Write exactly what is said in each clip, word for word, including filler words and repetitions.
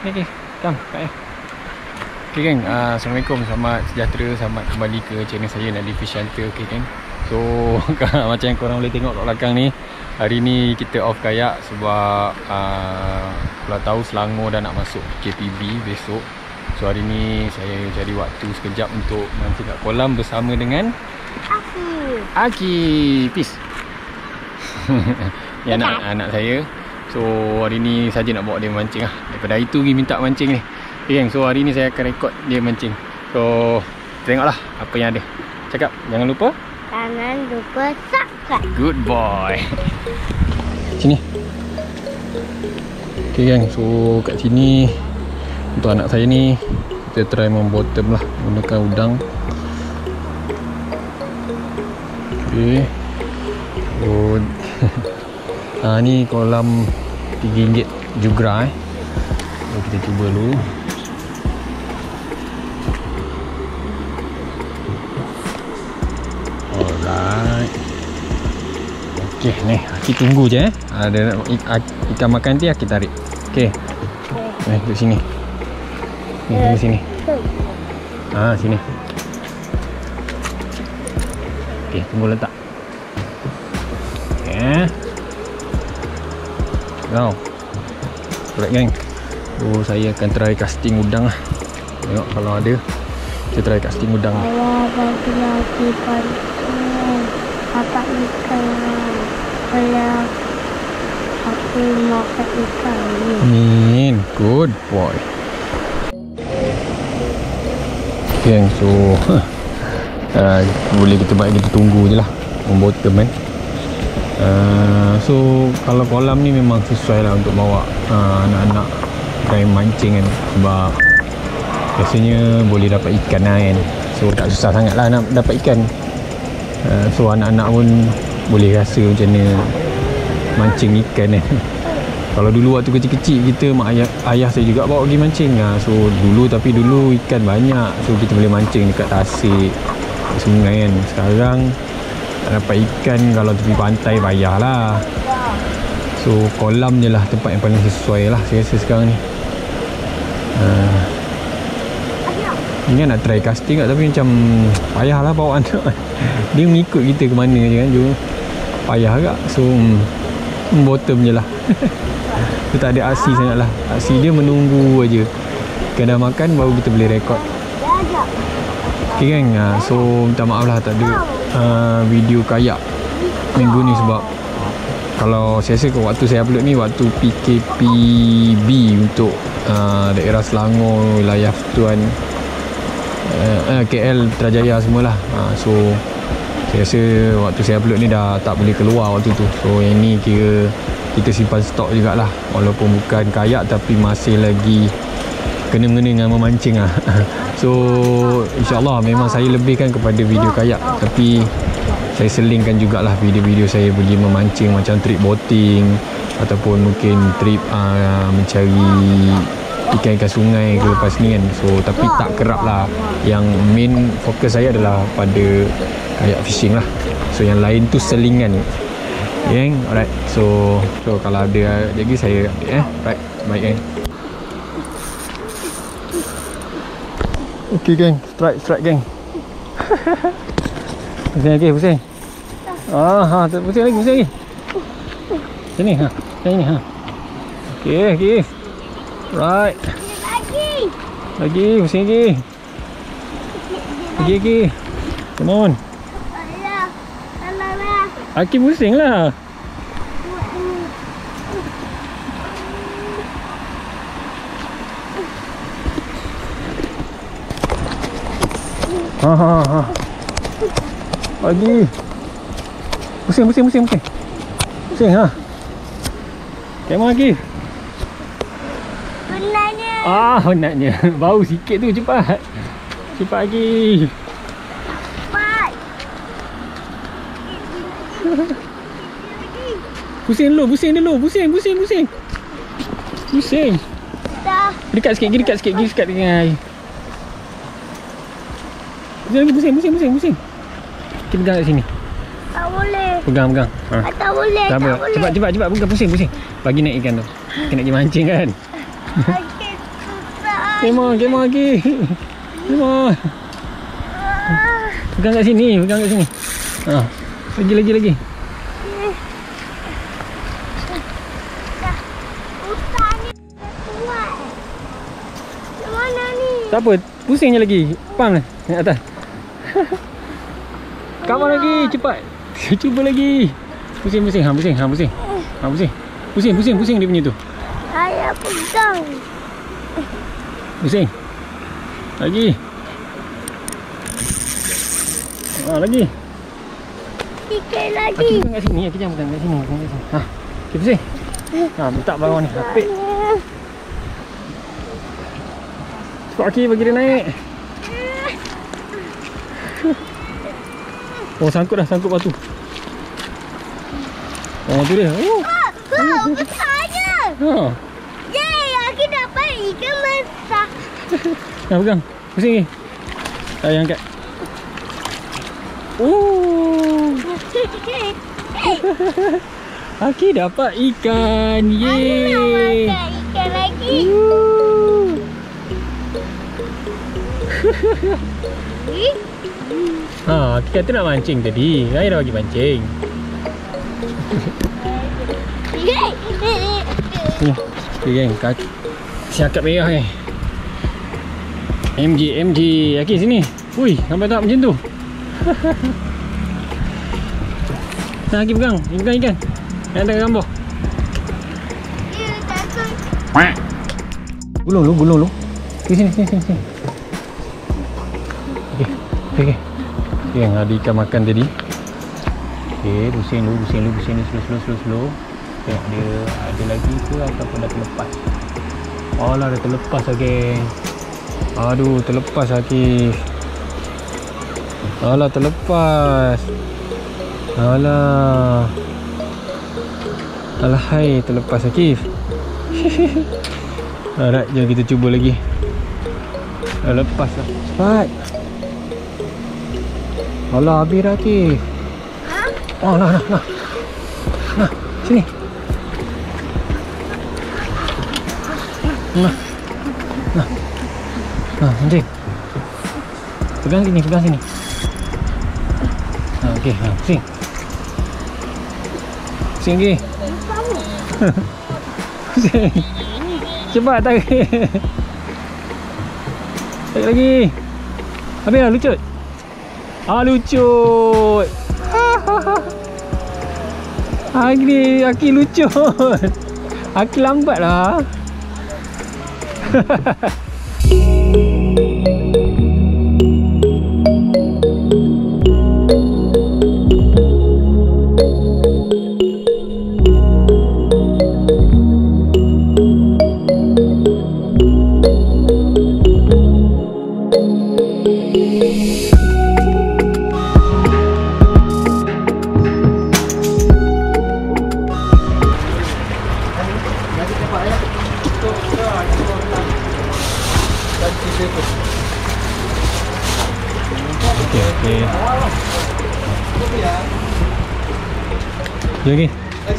okey. Come, kat eh. Okay geng, uh, Assalamualaikum, selamat sejahtera, selamat kembali ke channel saya Nadi Fish Hunter. Okay geng, so macam yang korang boleh tengok kat belakang ni, hari ni kita off kayak sebab uh, kalau tahu Selangor dah nak masuk K P B besok. So hari ni saya cari waktu sekejap untuk mancing kat kolam bersama dengan Aki. Aki, peace. Ni anak, anak saya. So hari ni saja nak bawa dia mancing lah. Daripada hari tu pergi minta mancing ni. Okay geng, so hari ni saya akan rekod dia mancing. So tengoklah apa yang ada. Cakap, jangan lupa Jangan lupa subscribe. Good boy. Sini. Okay geng, so kat sini untuk anak saya ni kita try membottom lah menggunakan udang. Okay. So ha, ni kolam tiga ringgit juga eh. So, kita cuba dulu. Alright. Okay ni, Aki tunggu je eh. Ada ikan makan nanti Aki tarik. Okay. Ni duduk sini. Ni duduk sini. Ah, sini. Okay, tunggu letak. Okay. Now. Alright geng. So saya akan try casting udang lah. Tengok kalau ada. Kita try casting udang. Saya bagi lagi pancing. Dapat ikan. Kalau aku makan ikan ni. Min, good boy. Geng, so uh, boleh kita buat kita tunggu je lah membottom kan. Uh, so kalau kolam ni memang sesuai lah untuk bawa uh, anak-anak try mancing kan. Sebab biasanya boleh dapat ikan lah kan. So tak susah sangat lah nak dapat ikan. uh, So anak-anak pun boleh rasa macam mana mancing ikan kan. Kalau dulu waktu kecil-kecil kita, mak ayah, ayah saya juga bawa pergi mancing lah. So dulu, tapi dulu ikan banyak. So kita boleh mancing dekat tasik, sungai kan. Sekarang tak dapat ikan, kalau tepi pantai payahlah. So kolam je lah tempat yang paling sesuai lah saya rasa sekarang ni. uh, Ingat nak try casting kat, tapi macam payahlah bawa anak. Dia mengikut kita ke mana je kan. Jom, payah agak. So hmm, bottom je lah. Dia tak ada aksi sangat lah. Aksi dia menunggu aja. Kena makan baru kita boleh rekod. Okay geng, uh, so minta maaf lah tak ada uh, video kayak minggu ni. Sebab kalau saya rasa waktu saya upload ni waktu P K P B untuk uh, daerah Selangor, wilayah Tuan, uh, K L, Putrajaya semualah. uh, So saya rasa waktu saya upload ni dah tak boleh keluar waktu tu. So yang ni kira kita simpan stok jugalah. Walaupun bukan kayak tapi masih lagi kena-mengena dengan memancing lah. So insyaAllah memang saya lebihkan kepada video kayak, tapi saya selingkan jugalah video-video saya pergi memancing macam trip boating ataupun mungkin trip uh, mencari ikan-ikan sungai ke lepas ni kan. So tapi tak kerap lah. Yang main fokus saya adalah pada kayak fishing lah. So yang lain tu selingan geng. Alright, so so kalau ada lagi saya update eh. Right, baik geng. Okay geng, strike strike geng. Pusing lagi, pusing. Ah, ha, pusing lagi, pusing lagi. Sini ha, sini ha. Okay, okay. Right. Lagi. Lagi, pusing lagi. Lagi lagi. Come on. Aki pusing lah. Ha ha ha. Lagi. Pusing pusing pusing pusing. Pusing ha. Kemana lagi? Benarnya. Ah, benarnya. Bau sikit tu, cepat. Cepat lagi. Pusing dulu, pusing dulu, pusing, pusing, pusing. Pusing. Dah. Dekat sikit, dekat sikit, dekat dengan air. Pusing lagi, pusing, pusing, pusing, pusing. Kita pegang kat sini. Tak boleh. Pegang, pegang. Ha. Tak boleh, tak, tak boleh. Cepat, cepat, cepat, pegang, pusing, pusing. Bagi naik ikan tu. Kita nak pergi mancing kan. Sakit. Come on, come on lagi. Come on. Pegang kat sini, pegang kat sini. Ha. Lagi lagi lagi. Hutan ni kuat. Mana ni? Tak apa, pusing je lagi. Pam lah, naik atas. Come on lagi, cepat. Cuba lagi. Pusing, pusing, ha, pusing, ha, pusing. Ha, pusing. Pusing, pusing, pusing dia punya tu. Saya pegang. Pusing. Lagi. Ha, lagi. Sikit Aki lagi. pegang kat sini, Aki jangan pegang kat sini, pegang kat sini. Ha, okay, pusing. Ha, letak bawah ni, rapik. Cepat Aki, bagi dia naik. Oh, sangkut dah, sangkut batu. Oh, tu dia. Oh. Oh, besarnya. Ha. Yeay, aku dapat ikan besar. Dah pegang. Pusing ni. Tak payah angkat. Oh. Aki dapat ikan. Aku nak Yeay. makan ikan lagi. Ih, Ha, Aki kata nak mancing tadi. Saya dah bagi mancing. yeay. Ni. Okay, geng. Kaki. Siakap merah ni. M G, M G. Aki sini. Ui, sampai tak macam tu. Nah, Aki pegang. Aki pegang ikan. Yang ada gambar. Dia takut. Gulung lu, gulung lu. Sini, sini, sini, sini. Okey, okey, okey. Okay, yang ada ikan makan tadi. Okey, pusing lu, pusing lu, pusing lu, slow, slow, slow, slow. Tengok dia ada lagi ke ataupun dah terlepas. Alah, dah terlepas lah, geng. Aduh, terlepas Akif. Alah, terlepas. Alah. Alah, hai, terlepas Akif. Alright, jom kita cuba lagi. Dah lepas lah. Cepat. Alah, habis dah Akif. Oh, nah, nah, nah. Nah, sini. Nah. Nah. Nah, anjing. Pegang sini, pegang sini. Ha, okey, ha, pusing. Pusing lagi. Pusing. Cepat tarik. Tarik lagi. Habis dah, lucut. Ah, lucut. Aki, Aki lucut. Aki lambat lah. Okey, okey. Ya, okey.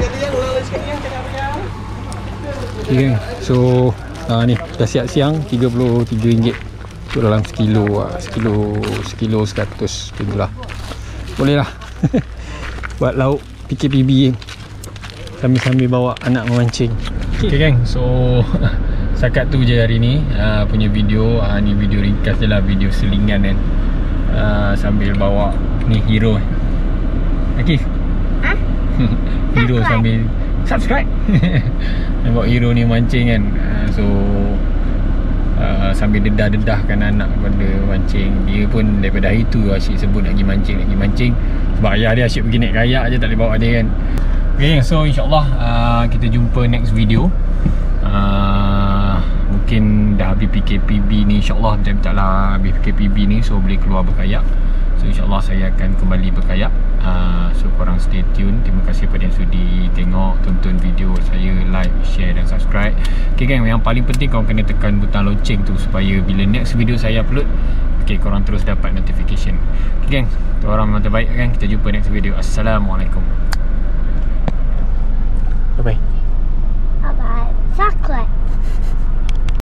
Okay, geng. So, ah, ni dah siap siang tiga puluh tiga ringgit untuk dalam sekilo ah, sekilo sekilo seratus tu lah. Boleh lah. Buat lauk P K P B sambil-sambil bawa anak memancing. Okay, geng. So setakat tu je hari ni uh, punya video. uh, Ni video ringkas je lah, video selingan kan. uh, Sambil bawa ni hero. Akif. Ha? Hero sambil subscribe. Nampak hero ni mancing kan. uh, So uh, sambil dedah-dedahkan anak pada mancing. Dia pun daripada hari tu asyik sebut nak pergi mancing, nak pergi mancing. Sebab ayah dia asyik pergi naik kayak je, tak boleh bawa dia kan. Okay, so insyaAllah uh, kita jumpa next video. uh, Mungkin dah habis P K P B ni, insyaAllah macam-macam lah habis P K P B ni. So boleh keluar berkayak. So insyaAllah saya akan kembali berkayak. uh, So korang stay tune. Terima kasih kepada yang sudi tengok, tonton video saya, like, share dan subscribe. Okay gang, yang paling penting korang kena tekan butang lonceng tu supaya bila next video saya upload, okay, korang terus dapat notification. Okay gang, tu orang memang terbaik kan. Kita jumpa next video. Assalamualaikum.